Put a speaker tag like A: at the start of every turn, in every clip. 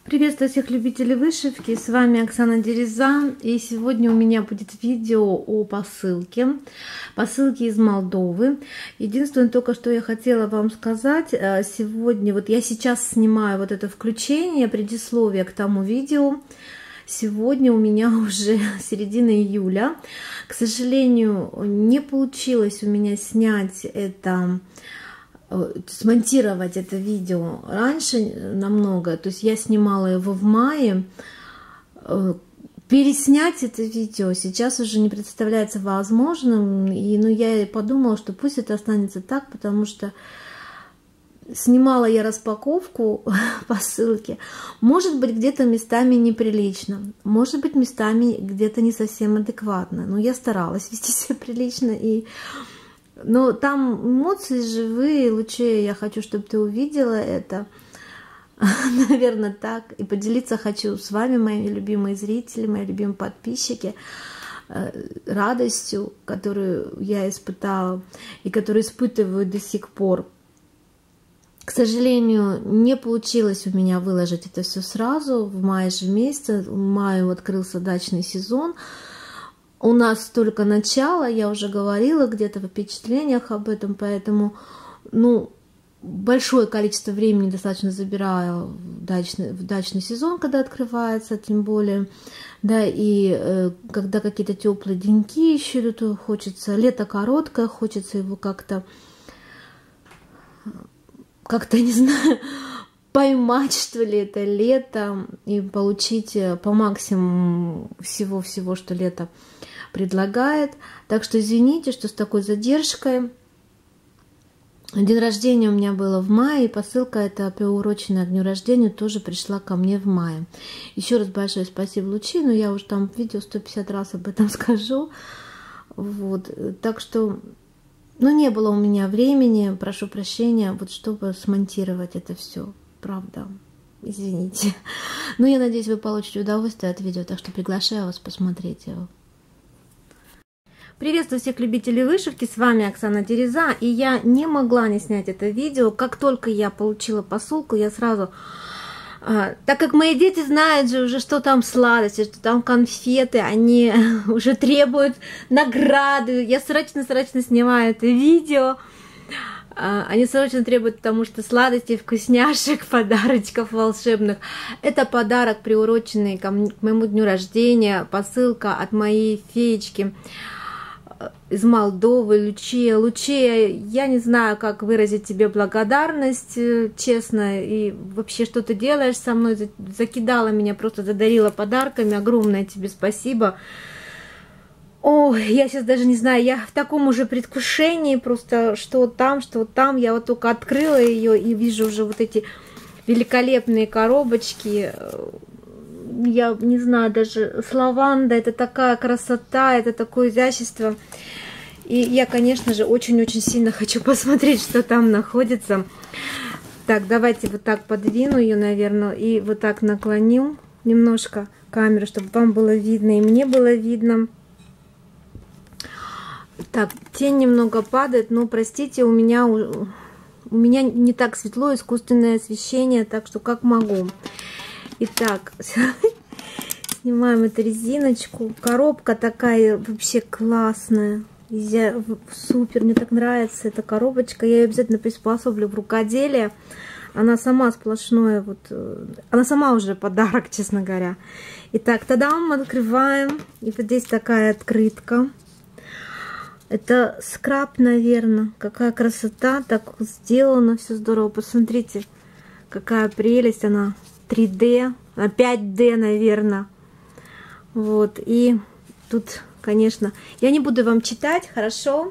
A: Приветствую всех любителей вышивки, с вами Оксана Дереза, и сегодня у меня будет видео о посылке из Молдовы. Единственное только, что я хотела вам сказать, сегодня, вот я сейчас снимаю вот это включение, предисловие к тому видео. Сегодня у меня уже середина июля. К сожалению, не получилось у меня снять это, смонтировать это видео раньше намного, то есть я снимала его в мае. Переснять это видео сейчас уже не представляется возможным, но я подумала, что пусть это останется так, потому что снимала я распаковку посылки, может быть, где-то местами неприлично, может быть, местами где-то не совсем адекватно, но я старалась вести себя прилично, но там эмоции живые, лучи, я хочу, чтобы ты увидела это, наверное, так, и поделиться хочу с вами, мои любимые зрители, мои любимые подписчики, радостью, которую я испытала и которую испытываю до сих пор. К сожалению, не получилось у меня выложить это все сразу, в мае же месяце, в мае открылся дачный сезон. У нас только начало, я уже говорила где-то в впечатлениях об этом, поэтому, большое количество времени достаточно забираю в дачный сезон, когда открывается, тем более, да, и когда какие-то теплые деньки еще идут, хочется, лето короткое, хочется его как-то, не знаю, поймать, что ли, это лето и получить по максимуму всего, что лето предлагает. Так что извините, что с такой задержкой. День рождения у меня было в мае, и посылка эта, приуроченная к дню рождения, тоже пришла ко мне в мае. Еще раз большое спасибо, Лучи, но я уже там в видео 150 раз об этом скажу. Вот. Так что, не было у меня времени, прошу прощения, чтобы смонтировать это все. Правда, извините. Но я надеюсь, вы получите удовольствие от видео, так что приглашаю вас посмотреть его. Приветствую всех любителей вышивки, с вами Оксана Дереза, и я не могла не снять это видео. Как только я получила посылку, я сразу, так как мои дети знают же уже, что там сладости, что там конфеты, они уже требуют награды, я срочно снимаю это видео. Они срочно требуют, потому что сладости, вкусняшек, подарочков волшебных. Это подарок, приуроченный к моему дню рождения, посылка от моей феечки из Молдовы, Лучия. Лучия, я не знаю, как выразить тебе благодарность, честно, и вообще, что ты делаешь со мной, закидала меня, просто задарила подарками, огромное тебе спасибо. Ой, я сейчас даже не знаю, я в таком уже предвкушении, просто что там, я вот только открыла ее и вижу уже вот эти великолепные коробочки. Я не знаю, даже с лавандой, это такая красота, это такое изящество. И я, конечно же, очень-очень сильно хочу посмотреть, что там находится. Так, давайте вот так подвину ее, наверное, и вот так наклоню немножко камеру, чтобы вам было видно и мне было видно. Так, тень немного падает, но, простите, у меня не так светло, искусственное освещение, так что как могу. Итак, снимаем эту резиночку. Коробка такая вообще классная, супер, мне так нравится эта коробочка. Я ее обязательно приспособлю в рукоделие. Она сама сплошное, она сама уже подарок, честно говоря. Итак, тогда мы открываем, и вот здесь такая открытка. Это скраб, наверное. Какая красота, так сделано, все здорово. Посмотрите, какая прелесть, она 3D, 5D, наверное. Вот, и тут, конечно, я не буду вам читать, хорошо?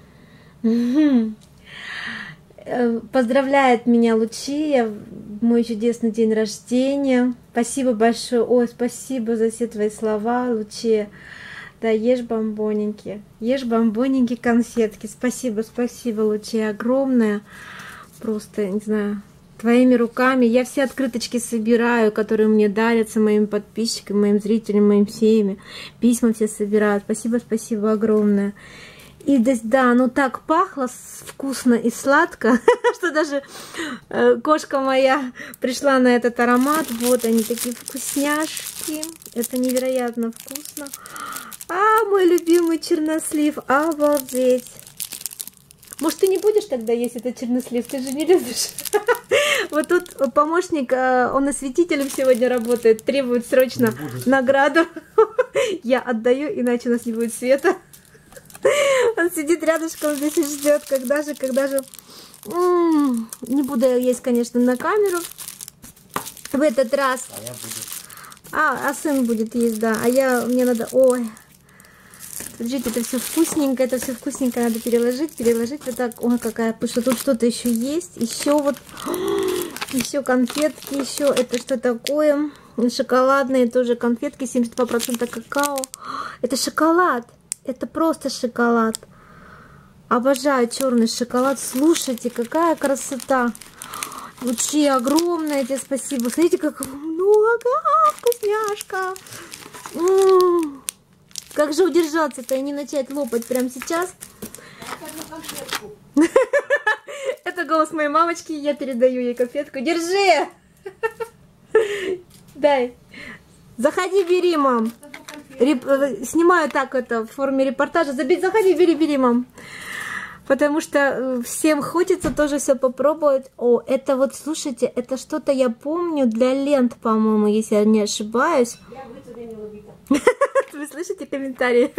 A: Поздравляет меня Лучия, мой чудесный день рождения. Спасибо большое, ой, спасибо за все твои слова, Лучия. Да, ешь бомбоненькие конфетки. Спасибо, Лучия, огромное. Просто, не знаю, твоими руками. Я все открыточки собираю, которые мне дарятся, моим подписчикам, моим зрителям, моим семьям. Письма все собираю. Спасибо огромное. И да, оно так пахло вкусно и сладко, что даже кошка моя пришла на этот аромат. Вот они, такие вкусняшки. Это невероятно вкусно. А, мой любимый чернослив, обалдеть. Может, ты не будешь тогда есть этот чернослив? Ты же не любишь. Вот тут помощник, он осветителем сегодня работает, требует срочно награду. Я отдаю, иначе у нас не будет света. Он сидит рядышком здесь и ждет, когда же. Не буду я есть, конечно, на камеру в этот раз.
B: А я буду.
A: А сын будет есть, да. Мне надо, ой. Смотрите, это все вкусненько, надо переложить вот так. Ой, какая пышка, тут что-то еще есть. Еще конфетки, еще это что такое? Шоколадные тоже конфетки, 72% какао. Это шоколад, это просто шоколад. Обожаю черный шоколад. Слушайте, какая красота. Лучи огромное тебе спасибо. Смотрите, как много, вкусняшка. Как же удержаться-то и не начать лопать прямо сейчас? Это голос моей мамочки, я передаю ей конфетку. Держи! Дай. Заходи, бери, мам. Снимаю так это в форме репортажа. Заходи, бери, мам. Потому что всем хочется тоже все попробовать. О, это вот, слушайте, это что-то я помню для лент, по-моему, если я не ошибаюсь. Вы слышите комментарии?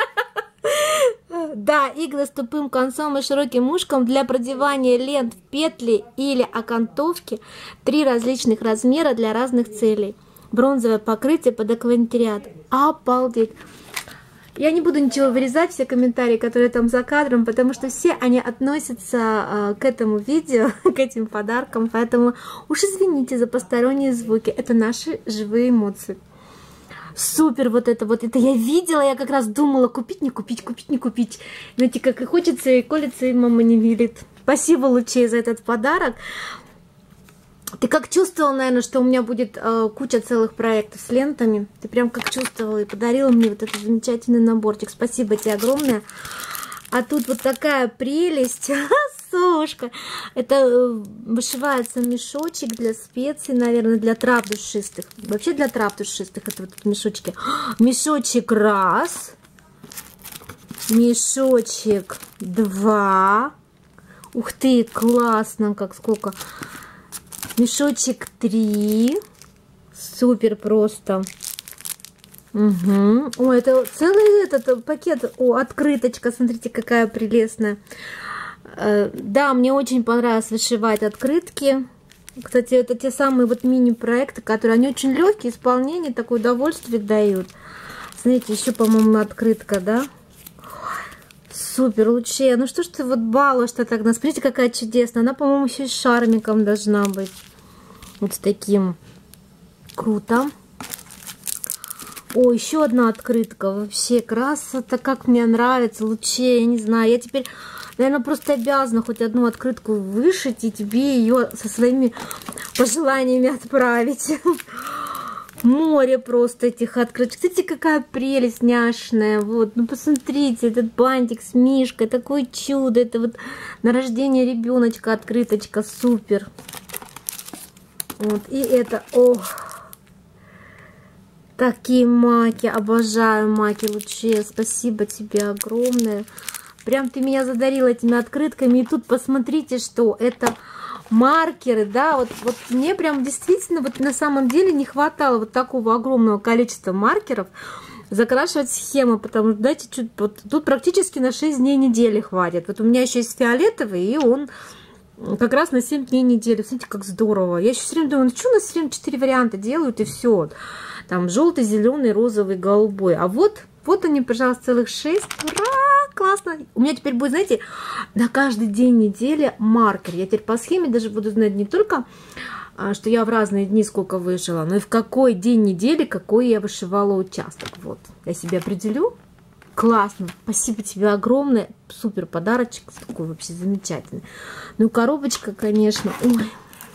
A: Да, иглы с тупым концом и широким ушком для продевания лент в петли или окантовки. 3 различных размера для разных целей. Бронзовое покрытие под аквантариат. Обалдеть! Я не буду ничего вырезать, все комментарии, которые там за кадром, потому что все они относятся к этому видео, к этим подаркам. Поэтому уж извините за посторонние звуки. Это наши живые эмоции. Супер, вот это я видела, я как раз думала, купить, не купить. Знаете, как и хочется, и колется, и мама не верит. Спасибо, Лучей, за этот подарок. Ты как чувствовала, наверное, что у меня будет куча целых проектов с лентами? Ты прям как чувствовала и подарила мне вот этот замечательный наборчик. Спасибо тебе огромное. А тут вот такая прелесть. Сушка. Это вышивается мешочек для специй, наверное, для трав душистых. Вообще для трав душистых это вот мешочки. Мешочек раз. Мешочек 2. Ух ты, классно, как сколько. Мешочек 3. Супер просто. Угу. О, это целый этот пакет. О, открыточка, смотрите, какая прелестная. Да, мне очень понравилось вышивать открытки. Кстати, это те самые вот мини-проекты, которые они очень легкие, исполнение, такое удовольствие дают. Смотрите, еще, по-моему, открытка, да? Супер, Лучей. Ну что ж ты вот балуешь-то так? Смотрите, какая чудесная. Она, по-моему, еще и с шармиком должна быть. Вот с таким. Круто. О, еще одна открытка. Вообще красота, как мне нравится. Лучей, я не знаю. Я теперь, наверное, просто обязана хоть одну открытку вышить и тебе ее со своими пожеланиями отправить. Море просто этих открыток. Кстати, какая прелесть няшная. Вот, ну посмотрите, этот бантик с мишкой, такое чудо. Это вот на рождение ребеночка открыточка. Супер. Вот, и это, ох. Такие маки, обожаю маки, Лучей. Спасибо тебе огромное. Прям ты меня задарила этими открытками. И тут посмотрите, что это маркеры, да, вот мне прям действительно вот на самом деле не хватало вот такого огромного количества маркеров закрашивать схемы, потому что, знаете, вот, тут практически на 6 дней недели хватит. Вот у меня еще есть фиолетовый, и он как раз на 7 дней недели. Смотрите, как здорово. Я еще все время думаю, ну что у нас все время 4 варианта делают, и все. Там желтый, зеленый, розовый, голубой. А вот они, пожалуйста, целых 6. Ура! Классно. У меня теперь будет, знаете, на каждый день недели маркер. Я теперь по схеме даже буду знать не только, что я в разные дни сколько вышила, но и в какой день недели, какой я вышивала участок. Вот. Я себе определю. Классно. Спасибо тебе огромное. Супер подарочек. Такой вообще замечательный. Ну, коробочка, конечно. Ой.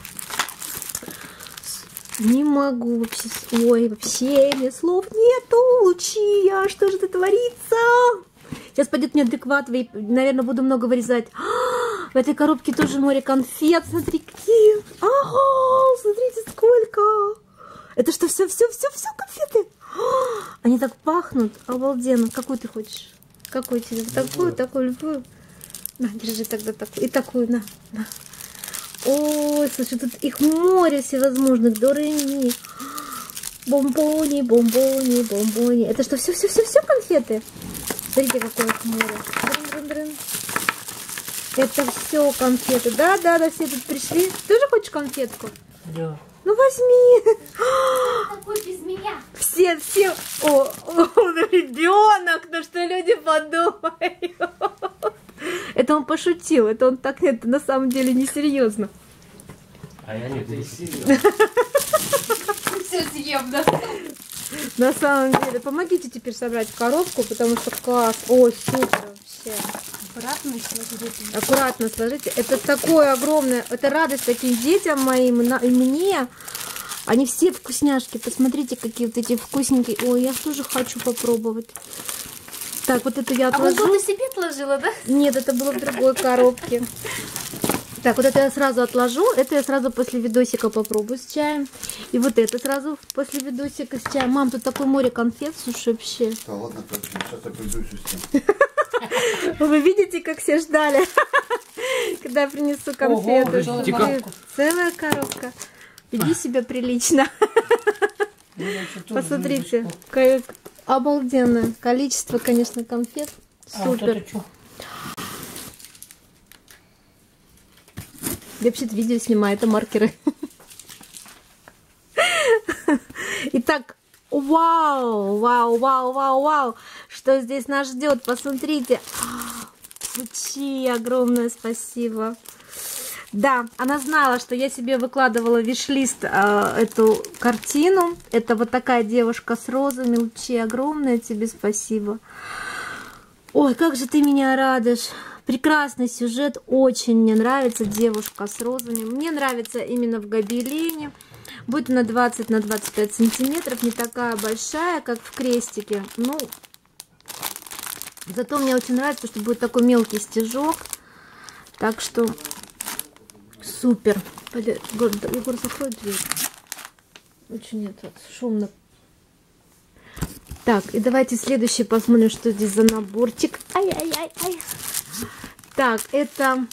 A: Не могу вообще. Ой, вообще мне слов нету. Лучия, что же это творится? Сейчас пойдет неадекват, и, наверное, буду много вырезать. В этой коробке тоже море конфет. Смотри, какие. Ага, смотрите, сколько. Это что, все конфеты? Они так пахнут. Обалденно. Какую ты хочешь? Какую тебе? Такую, любую. На, держи тогда такую. И такую, на. Ой, слушай, тут их море всевозможных. Дореми. Бомбони. Это что, все конфеты? Смотрите, какое их море. Это все конфеты. Да, все тут пришли. Ты тоже хочешь конфетку?
B: Да.
A: Ну возьми.
C: Какой без меня?
A: Все. Он ребенок, ну что люди подумают. Это он пошутил, это он так, это на самом деле несерьезно.
B: А я нет, это серьезно.
C: Все съем, да?
A: На самом деле, помогите теперь собрать коробку, потому что класс. Ой, супер вообще. Аккуратно сложите. Это такое огромное, это радость таким детям моим и мне. Они все вкусняшки. Посмотрите, какие вот эти вкусненькие. Ой, я тоже хочу попробовать. Так, вот это я отложу.
C: А вот ты себе отложила, да?
A: Нет, это было в другой коробке. Так, вот это я сразу отложу. Это я сразу после видосика попробую с чаем. И вот это сразу после видосика с чаем. Мам, тут такое море конфет, слушай, вообще.
D: Да ладно, сейчас я приду систему.
A: Вы видите, как все ждали, когда я принесу конфеты. Целая коробка. Веди себя прилично. Посмотрите, как обалденное количество, конечно, конфет. Супер. Я вообще-то видео снимаю, это маркеры. Итак, вау, что здесь нас ждет, посмотрите. Лучи, огромное спасибо. Да, она знала, что я себе выкладывала в виш-лист эту картину. Это вот такая девушка с розами. Лучи, огромное тебе спасибо. Ой, как же ты меня радуешь. Прекрасный сюжет, очень мне нравится. Девушка с розами. Мне нравится именно в гобелене. Будет она 20 на 25 сантиметров, не такая большая, как в крестике. Ну, зато мне очень нравится, что будет такой мелкий стежок. Так что супер. Егор, закрой дверь. Очень это шумно. Так, и давайте следующий посмотрим, что здесь за наборчик. Ай-яй-яй-яй. Так, это...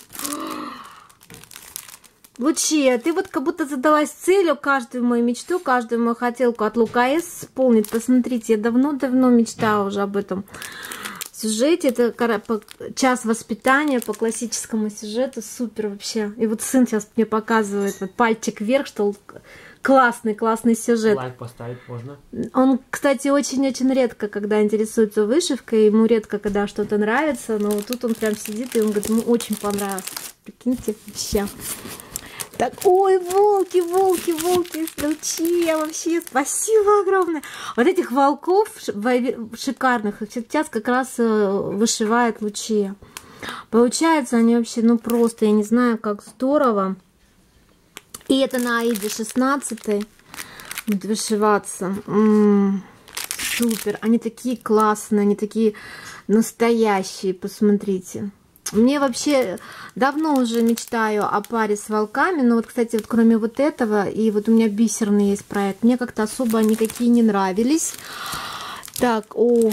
A: Лучия, ты вот как будто задалась целью каждую мою мечту, каждую мою хотелку от Лукаэс исполнить. Посмотрите, я давно-давно мечтала уже об этом сюжете. Это час воспитания по классическому сюжету. Супер вообще. И вот сын сейчас мне показывает вот пальчик вверх, что классный сюжет.
B: Лайк поставить можно.
A: Он, кстати, очень-очень редко, когда интересуется вышивкой, ему редко, когда что-то нравится, но вот тут он прям сидит, и он говорит, ему очень понравилось. Прикиньте, вообще. Так, ой, волки, Лучия, вообще, спасибо огромное. Вот этих волков шикарных сейчас как раз вышивает Лучия. Получается, они вообще, ну просто, я не знаю, как здорово. И это на Аиде 16 будет вышиваться. Супер, они такие классные, они такие настоящие, посмотрите. Мне вообще давно уже мечтаю о паре с волками, но вот, кстати, вот кроме вот этого, и вот у меня бисерный есть проект, мне как-то особо никакие не нравились. Так, ох.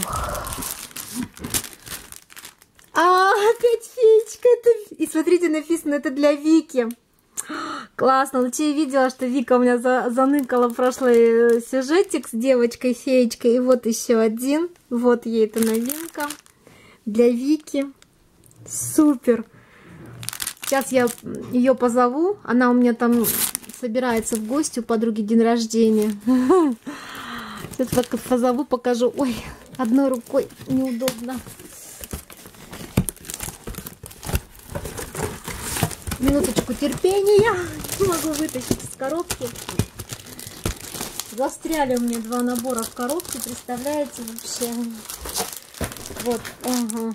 A: Опять феечка. И смотрите, написано, это для Вики. Классно. Лучше я видела, что Вика у меня заныкала прошлый сюжетик с девочкой-феечкой. И вот еще один. Вот ей эта новинка для Вики. Супер. Сейчас я ее позову. Она у меня там собирается в гости, у подруги день рождения. Сейчас позову, покажу. Ой, одной рукой неудобно. Минуточку терпения. Не могу вытащить из коробки. Застряли у меня два набора в коробке. Представляете вообще? Вот. Ага.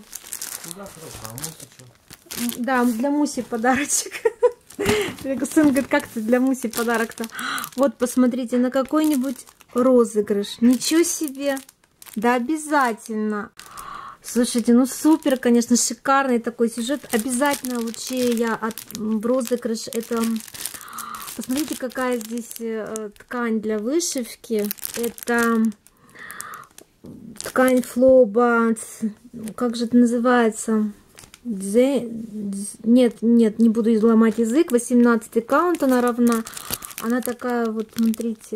A: Да, для Муси подарочек. Сын говорит, как ты для Муси подарок-то? Вот, посмотрите, на какой-нибудь розыгрыш. Ничего себе! Да, обязательно. Слушайте, ну супер, конечно, шикарный такой сюжет. Обязательно лучше я в розыгрыш. Это... Посмотрите, какая здесь ткань для вышивки. Это ткань Флоба. Как же это называется? Нет, не буду изломать язык. 18 каунт она равна. Она такая вот, смотрите.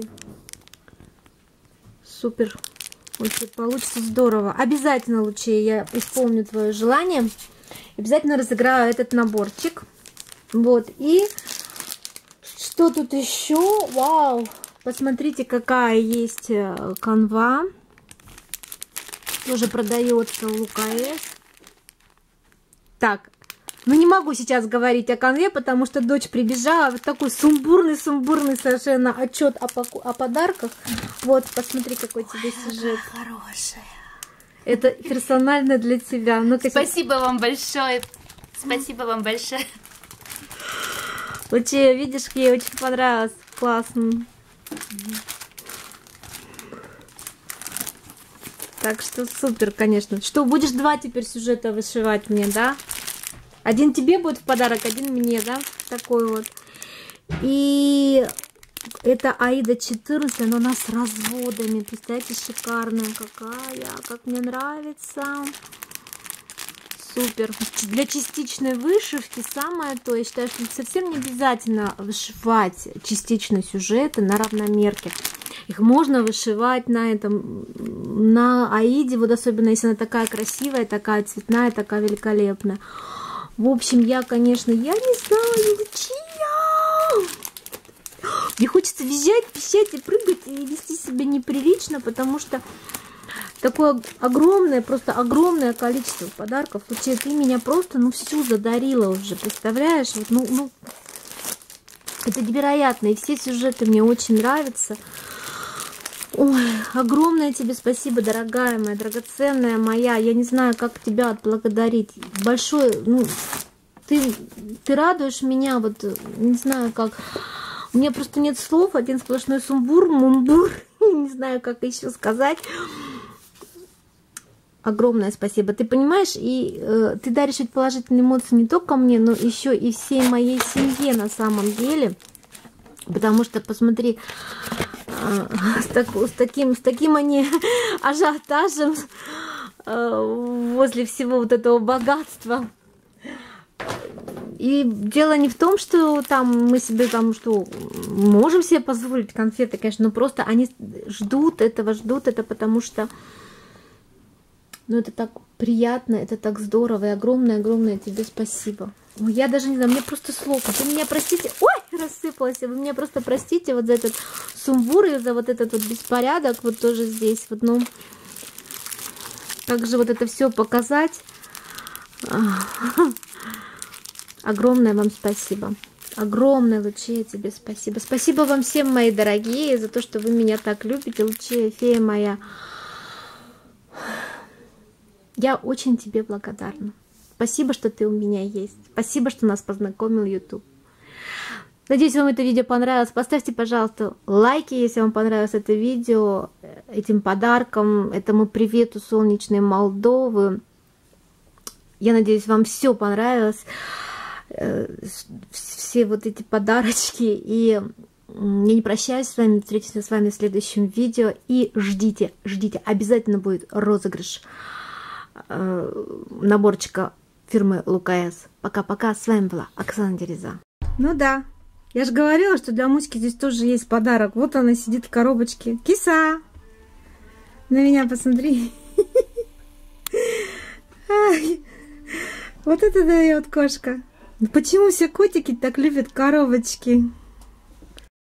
A: Супер. Очень получится здорово. Обязательно, лучше я исполню твое желание. Обязательно разыграю этот наборчик. Вот. И что тут еще? Вау! Посмотрите, какая есть канва. Тоже продается у ЛКС. Так. Ну, не могу сейчас говорить о канве, потому что дочь прибежала. Вот такой сумбурный совершенно отчет о подарках. Вот, посмотри, какой тебе сюжет.
C: Хорошая.
A: Это персонально для тебя. Ну,
C: Спасибо вам большое. Спасибо вам большое.
A: Вот тебе, видишь, ей очень понравилось. Классно. Так что супер, конечно. Что, будешь 2 теперь сюжета вышивать мне, да? Один тебе будет в подарок, один мне, да? Такой вот. И это Аида 14, но она с разводами. Представляете, шикарная какая. Как мне нравится. Супер. Для частичной вышивки самое то. Я считаю, что совсем не обязательно вышивать частичные сюжеты на равномерке. Их можно вышивать на этом, на Аиде, вот особенно если она такая красивая, такая цветная, такая великолепная. В общем, я, конечно, я не знаю, Лучия. Мне хочется визжать, пищать и прыгать, и вести себя неприлично, потому что такое огромное, просто огромное количество подарков. Лучия, ты меня просто, ну, всю задарила уже, представляешь? Вот, ну, это невероятно, и все сюжеты мне очень нравятся. Ой, огромное тебе спасибо, дорогая моя, драгоценная моя. Я не знаю, как тебя отблагодарить. Большое, ну, ты радуешь меня, вот, не знаю как. У меня просто нет слов, один сплошной сумбур, мумбур. Не знаю, как еще сказать. Огромное спасибо. Ты понимаешь, и ты даришь эти положительные эмоции не только мне, но еще и всей моей семье на самом деле. Потому что, посмотри, с таким они ажиотажем возле всего вот этого богатства. И дело не в том, что там мы себе там что можем себе позволить конфеты, конечно, но просто они ждут это, потому что ну, это так приятно, это так здорово, и огромное тебе спасибо. Ой, я даже не знаю, мне просто слов. Вы меня простите. Ой, рассыпалась. Вы меня просто простите вот за этот сумбур и за вот этот вот беспорядок. Вот тоже здесь. Вот, ну, как же вот это все показать. Огромное вам спасибо. Огромное, Лучия, тебе спасибо. Спасибо вам всем, мои дорогие, за то, что вы меня так любите. Лучия, фея моя. Я очень тебе благодарна. Спасибо, что ты у меня есть. Спасибо, что нас познакомил YouTube. Надеюсь, вам это видео понравилось. Поставьте, пожалуйста, лайки, если вам понравилось это видео, этим подарком, этому привету солнечной Молдовы. Я надеюсь, вам все понравилось. Все вот эти подарочки. И я не прощаюсь с вами. Встретимся с вами в следующем видео. И ждите. Обязательно будет розыгрыш наборчика фирмы ЛКС. Пока-пока. С вами была Оксана Дереза. Ну да, я же говорила, что для Муськи здесь тоже есть подарок. Вот она сидит в коробочке. Киса! На меня посмотри. Вот это дает кошка. Почему все котики так любят коробочки?